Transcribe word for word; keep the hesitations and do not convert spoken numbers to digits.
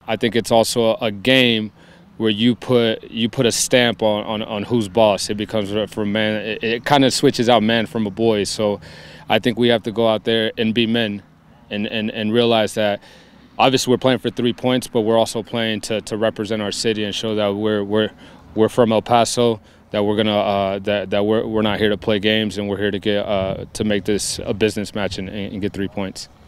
I think it's also a, a game where you put you put a stamp on, on, on who's boss. It becomes for man. It, it kind of switches out man from a boy. So I think we have to go out there and be men, and, and, and realize that obviously we're playing for three points, but we're also playing to, to represent our city and show that we're we're we're from El Paso. That we're gonna uh, that that we're we're not here to play games, and we're here to get uh, to make this a business match and, and get three points.